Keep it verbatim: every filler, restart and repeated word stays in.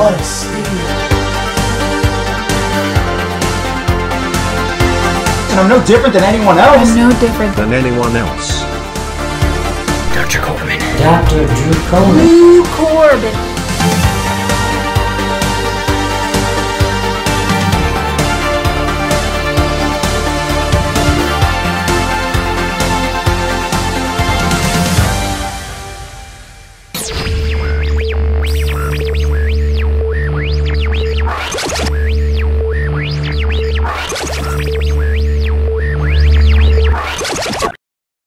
What a sleeve. And I'm no different than anyone else. I'm no different than anyone else. Doctor Corbin. Doctor Drew Corbin. Drew Corbin.